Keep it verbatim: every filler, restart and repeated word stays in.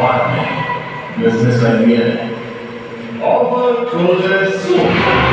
बाद में बिजनेस का ये है ऑफर क्लोजेस सून